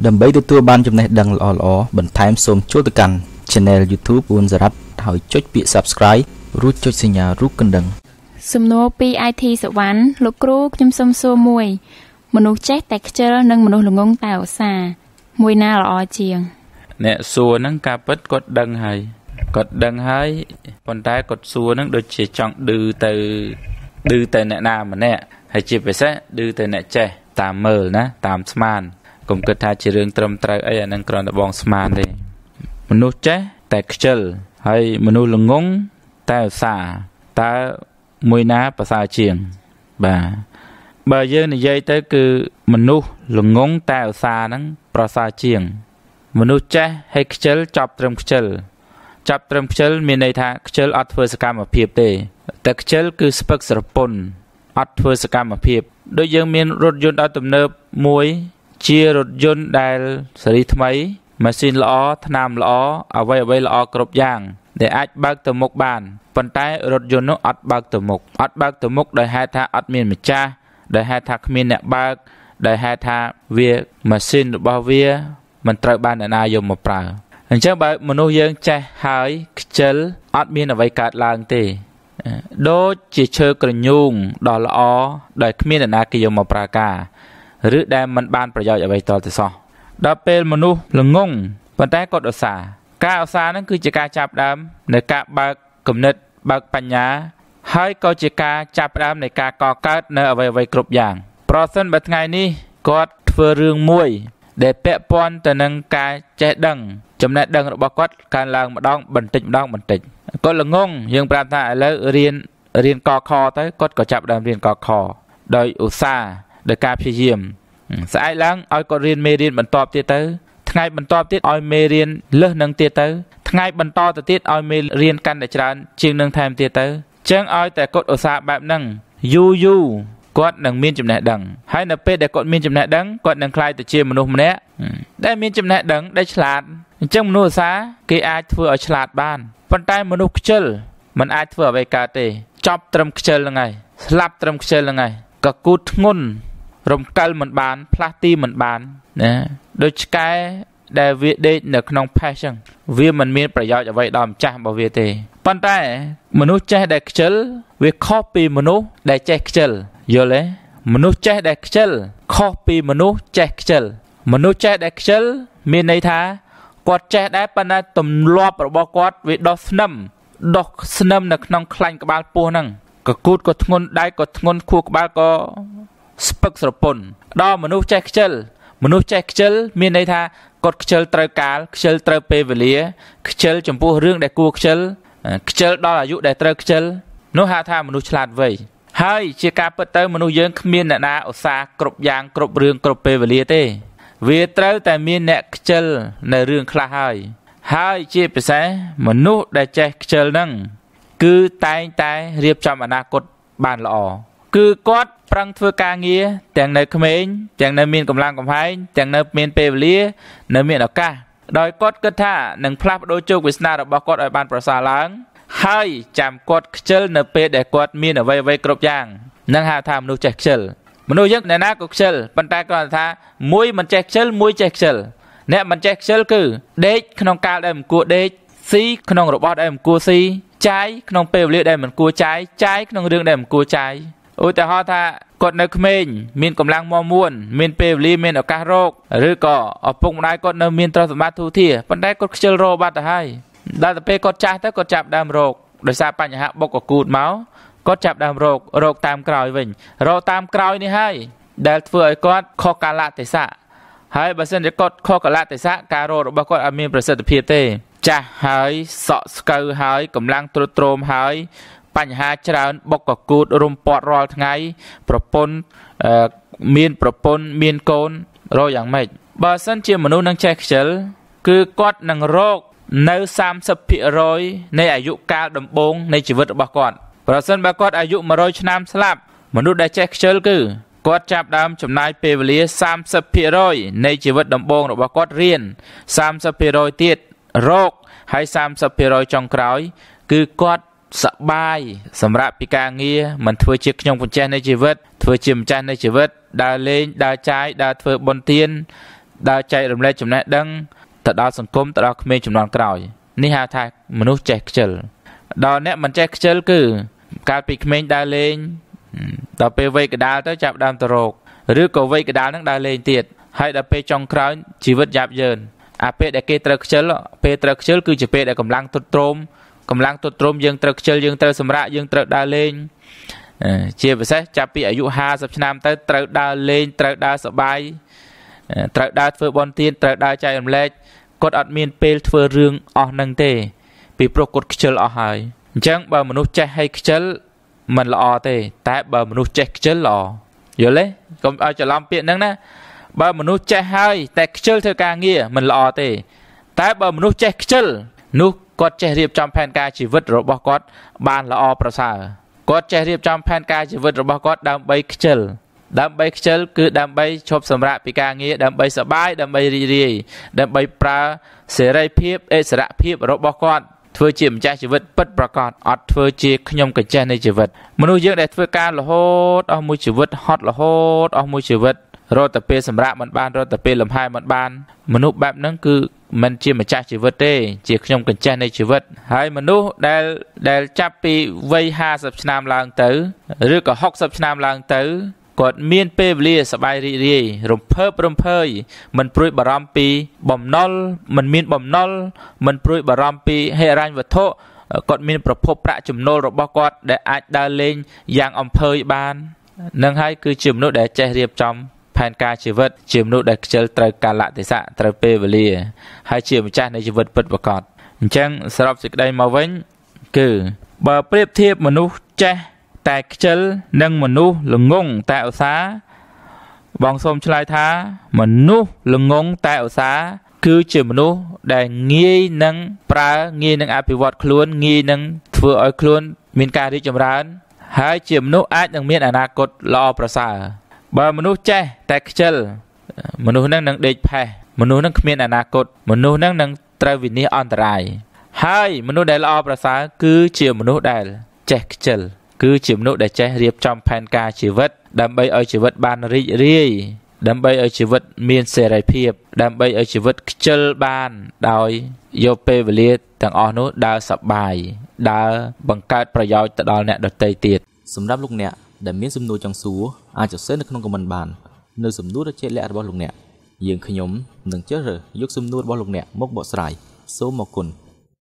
đầm bấy từ tua ban trong này đăng lò bẩn time xôm chốt từ cằn channel YouTube Ourn Sarath hỏi chốt bị subscribe rút chốt sinh nhà rút cân đằng sum nô PITสวรรค์លោកគ្រូខ្ញុំសូមសួរមួយមនុស្សចេះតែខ្ជិលនិងមនុស្សល្ងងតែឧស្សាហ៍មួយណាល្អជាងអ្នកសួរហ្នឹងការពិតគាត់ដឹងហើយប៉ុន្តែគាត់សួរហ្នឹងដូចជាចង់ឌឺទៅអ្នកណាម្នាក់ហើយជាពិសេសឌឺទៅអ្នកចេះតាមមើលណាតាមស្មានកុំគិតថាជារឿងត្រឹមត្រូវអីអាហ្នឹងគ្រាន់តែបងស្មានទេមនុស្សចេះតែខ្ជិលហើយមនុស្សល្ងងតែឧស្សាហ៍តើមួយណាប្រសើរជាងបាទបើយើងនិយាយទៅគឺមនុស្សល្ងងតែឧស្សាហ៍ហ្នឹងប្រសើរជាងមនុស្សចេះហើយខ្ជិលចាប់ត្រឹមខ្ជិលមានន័យថាខ្ជិលអត់ធ្វើសកម្មភាពទេតែខ្ជិលគឺស្ពឹកស្រពន់អត់ធ្វើសកម្មភាពដូចយើងមានរថយន្តដល់ទំនើបមួយជារថយន្តដែលស៊េរីថ្មីម៉ាស៊ីនល្អថ្នាំល្អអ្វីល្អគ្រប់យ៉ាងដែលអាចបើកទៅមុខបានប៉ុន្តែរថយន្តនោះអត់បើកទៅមុខដោយហេតុថាអត់មានម្ចាស់ដោយហេតុថាគ្មានអ្នកបើកដោយហេតុថាវាម៉ាស៊ីនរបស់វាមិនត្រូវបានអ្នកណាយកមកប្រើអញ្ចឹងបើមនុស្សយើងចេះហើយខ្ជិលអត់មានអ្វីកើតឡើងទេដូចជាឈើក្រញូងដ៏ល្អដែលគ្មានអ្នកណាគេយកមកប្រើការឬដែលមិនបានប្រយោជន៍អ្វីតទៅសោះដល់ពេលមនុស្សល្ងងប៉ុន្តែគាត់ឧស្សាហ៍ការឧស្សាហ៍ហ្នឹងគឺជាការចាប់ដើមនៃការបើកគំនិតបើកបញ្ញាហើយក៏ជាការចាប់ផ្ដើមនៃការកកើតនៅអ្វីគ្រប់យ៉ាងប្រសិនបើថ្ងៃនេះគាត់ធ្វើរឿងមួយដែលពាក់ព័ន្ធទៅនឹងការចេះដឹងចំណេះដឹងរបស់គាត់កើនឡើងម្ដងបន្តិចគាត់ល្ងងយើងប្រាប់ថាឥឡូវរៀនកខទៅគាត់ក៏ចាប់ដើមរៀនកខដោយឧស្សាហ៍ដោយការព្យាយាមស្អែកឡើងឲ្យគាត់រៀនមេរៀនបន្តទៀតទៅថ្ងៃបន្តទៀតឲ្យមេរៀនលើសនឹងទៀតទៅថ្ងៃបន្តទៅទៀតឲ្យមេរៀនកាន់តែច្រើនជាងនឹងថែមទៀតទៅចឹងឲ្យតែគាត់ឧស្សាហ៍បែបហ្នឹងយូរគាត់នឹងមានចំណេះដឹងហើយនៅពេលដែលគាត់មានចំណេះដឹងគាត់នឹងក្លាយទៅជាមនុស្សម្នាក់ដែលមានចំណេះដឹងដែលឆ្លាតអញ្ចឹងមនុស្សឧស្សាហ៍គេអាចធ្វើឲ្យឆ្លាតបានប៉ុន្តែមនុស្សខ្ជិលមិនអាចធ្វើអ្វីកើតទេចប់ត្រឹមខ្ជិលហ្នឹងហើយស្លាប់ត្រឹមខ្ជិលហ្នឹងហើយកកូតធ្ងន់រំកិលមិនបានផ្លាស់ទីមិនបានណាដូចឆ្កែដែលវាដេកនៅក្នុងផេះចឹងវាមិនមានប្រយោជន៍អ្វីដល់ម្ចាស់របស់វាទេប៉ុន្តែមនុស្សចេះដែលខ្ជិលវាខុសពីមនុស្សដែលចេះខ្ជិលយល់ទេមនុស្សចេះដែលខ្ជិលខុសពីមនុស្សចេះខ្ជិលមនុស្សចេះដែលខ្ជិលមានន័យថាគាត់ចេះដែរប៉ុន្តែទម្លាប់របស់គាត់វាដុះស្នឹមនៅក្នុងខ្លាញ់ក្បាលពោះហ្នឹងកកូតក៏ធ្ងន់ដៃក៏ធ្ងន់ខួរក្បាលក៏ស្ពឹកស្រពន់ដល់មនុស្សចេះខ្ជិលមានន័យថាគាត់ខ្ជិលត្រូវកាលខ្ជិលត្រូវពេលវេលាខ្ជិលចំពោះរឿងដែលគួរខ្ជិលដល់អាយុដែលត្រូវខ្ជិលនោះហៅថាមនុស្សឆ្លាតវៃហើយជាការពិតទៅមនុស្សយើងគ្មានអ្នកណាឧស្សាហ៍គ្រប់យ៉ាងគ្រប់រឿងគ្រប់ពេលវេលាទេវាត្រូវតែមានអ្នកខ្ជិលនៅរឿងខ្លះហើយជាពិសេសមនុស្សដែលចេះខ្ជិលហ្នឹងគឺតែងតែរៀបចំអនាគតបានល្អគឺគាត់ប្រឹងធ្វើការងារទាំងនៅក្មេងទាំងនៅមានកម្លាំងកំហែងទាំងនៅមានពេលវេលានៅមានឱកាសដោយគាត់គិតថានឹងផ្លាស់ប្ដូរជោគវាសនារបស់គាត់ឲ្យបានប្រសើរឡើងហើយចាំគាត់ខ្ជិលនៅពេលដែលគាត់មានអ្វីគ្រប់យ៉ាងនឹងហៅថាមនុស្សចេះខ្ជិលមនុស្សយើងអ្នកណាក៏ខ្ជិលប៉ុន្តែគាត់ថាមួយមិនចេះខ្ជិលមួយចេះខ្ជិលអ្នកមិនចេះខ្ជិលគឺដេកក្នុងកាលដែលមិនគួរដេកស៊ីក្នុងរបស់ដែលមិនគួរស៊ីចាយក្នុងពេលវេលាដែលមិនគួរចាយក្នុងរឿងដែលមិនគួរចាយឧទាហរណ៍ថាគាត់នៅក្មេងមានកម្លាំងមាំមួនមានពេលវេលាមានឱកាសរកឬក៏ឪពុកម្ដាយគាត់នៅមានទ្រព្យសម្បត្តិទូធាប៉ុន្តែគាត់ខ្ជិលរកបាត់ទៅហើយដល់ទៅពេលគាត់ចាស់ទៅគាត់ចាប់ដើមរកដោយសារបញ្ហាបុកកកូតមកគាត់ចាប់ដើមរកតាមក្រោយវិញរកតាមក្រោយនេះហើយដែលធ្វើឲ្យគាត់ខុសកាលៈទេសៈហើយបើសិនជាគាត់ខុសកាលៈទេសៈការរករបស់គាត់អត់មានប្រសិទ្ធភាពទេចាស់ហើយសក់ស្កូវហើយកម្លាំងទ្រុឌទ្រោមហើយបញ្ហាច្រើនបុកកកូតរុំពាត់រាល់ថ្ងៃប្រពន្ធមានកូនរកយ៉ាងម៉េចបើសិនជាមនុស្សនឹងចេះខ្ជិលគឺគាត់នឹងរកនៅ 30% នៃអាយុកាលដំបូងនៃជីវិតរបស់គាត់ប្រសិនបើគាត់អាយុ100ឆ្នាំស្លាប់មនុស្សដែលចេះខ្ជិលគឺគាត់ចាប់ដើមចំណាយពេលវេលា 30% នៃជីវិតដំបូងរបស់គាត់រៀន 30% ទៀតរកហើយ 30% ចុងក្រោយគឺគាត់សបាយសម្រាប់ពីការងារមិនធ្វើជាខ្ញុំបញ្ចេះនៃជីវិតធ្វើជាម្ចាស់នៃជីវិតដើរលេងដើរចាយដើរធ្វើបុណ្យទាន đào chạy rầm lệ chấm nét đăng thật đào sòng côm thật đào khmer chấm non còi ní hào thạcមនុស្សចេះខ្ជិលដល់អ្នកមិនចេះខ្ជិលគឺកាលពីក្មេងដើរលេងដល់ពេលវ័យកដាលទៅចាប់ដើមទៅរកឬក៏វ័យកដាលហ្នឹងដើរលេងទៀតហើយដល់ពេលចុងក្រោយជីវិតយ៉ាប់យ៉ឺនអាពេលដែលគេត្រូវខ្ជិលពេលត្រូវខ្ជិលគឺជាពេលដែលកម្លាំងទុតទ្រោមយើងត្រូវខ្ជិលយើងត្រូវសម្រាកយើងត្រូវដើរលេងជាពិសេសចាប់ពីអាយុ50ឆ្នាំទៅត្រូវដើរលេងត្រូវដើរសប្បាយត្រូវដើរធ្វើបន់ទានត្រូវដើរចែករំលែកគាត់អត់មានពេលធ្វើរឿងអស់នឹងទេពីព្រោះគាត់ខ្ជិលអស់ហើយអញ្ចឹងបើមនុស្សចេះឲ្យខ្ជិលមិនល្អទេតែបើមនុស្សចេះខ្ជិលល្អយល់ទេកុំឲ្យច្រឡំពាក្យហ្នឹងណាបើមនុស្សចេះហើយតែខ្ជិលធ្វើការងារមិនល្អទេតែបើមនុស្សចេះខ្ជិលនោះគាត់ចេះរៀបចំផែនការជីវិតរបស់គាត់បានល្អប្រសើរគាត់ចេះរៀបចំផែនការជីវិតរបស់គាត់ដើម្បីខ្ជិលគឺដើម្បីឈប់សម្រាកពីការងារដើម្បីសប្បាយដើម្បីរីករាយដើម្បីប្រើសេរីភាពអិសរភាពរបស់គាត់ធ្វើជាម្ចាស់ជីវិតពិតប្រាកដអត់ធ្វើជាខ្ញុំកញ្ចេះនៃជីវិតមនុស្សយើងដែលធ្វើការរហូតអស់មួយជីវិតហត់រហូតអស់មួយជីវិតរត់តែពេលសម្រាប់មិនបានរត់តែពេលលំហែមិនបានមនុស្សបែបហ្នឹងគឺមិនជាម្ចាស់ជីវិតទេជាខ្ញុំកញ្ចេះនៃជីវិតហើយមនុស្សដែលចាប់ពីវ័យ50ឆ្នាំឡើងទៅឬក៏60ឆ្នាំឡើងទៅគាត់មានពេលវេលាសប្បាយរីករាយរំភើបរំភើយមិនព្រួយបារម្ភពីបំណុលមិនមានបំណុលមិនព្រួយបារម្ភពីហិរញ្ញវត្ថុគាត់មានប្រភពប្រាក់ចំណូលរបស់គាត់ដែលអាចដើរលេងយ៉ាងអំភើយបាននឹងហើយគឺជាមនុស្សដែលចេះរៀបចំផែនការជីវិតជាមនុស្សដែលខ្ជិលត្រូវកាលៈទេសៈត្រូវពេលវេលាហើយជាម្ចាស់នៃជីវិតពិតប្រាកដអញ្ចឹងសរុបសេចក្តីមកវិញគឺបើប្រៀបធៀបមនុស្សចេះតែខ្ជិលនិងមនុស្សល្ងងតែឧស្សាហ៍បងសូមឆ្លើយថាមនុស្សល្ងងតែឧស្សាហ៍គឺជាមនុស្សដែលងាយនឹងប្រើងាយនឹងអភិវឌ្ឍខ្លួនងាយនឹងធ្វើឲ្យខ្លួនមានការរីកចម្រើនហើយជាមនុស្សអាចនឹងមានអនាគតល្អប្រសើរបើមនុស្សចេះតែខ្ជិលមនុស្សនឹងដេកផេះមនុស្សនឹងគ្មានអនាគតមនុស្សនឹងត្រូវវិនិច្ឆ័យអន្តរាយហើយមនុស្សដែលល្អប្រសើរគឺជាមនុស្សដែលចេះខ្ជិលគឺជាមនុស្សដែលចេះរៀបចំផែនការជីវិតដើម្បីឲ្យជីវិតបានរីករាយដើម្បីឲ្យជីវិតមានសេរីភាពដើម្បីឲ្យជីវិតខ្ជិលបានដោយយកពេលវេលាទាំងអស់នោះដើរសប្បាយដើរបង្កើតប្រយោជន៍ទៅដល់អ្នកដទៃទៀតសម្រាប់លោកអ្នកដែលមានសំណួរចង់សួរអាចសរសេរនៅក្នុងខមមិនបាននៅសំណួរដ៏ជាក់លាក់របស់លោកអ្នកយើងខ្ញុំនឹងជ្រើសរើសយកសំណួររបស់លោកអ្នកមកបកស្រាយសូមអរគុណ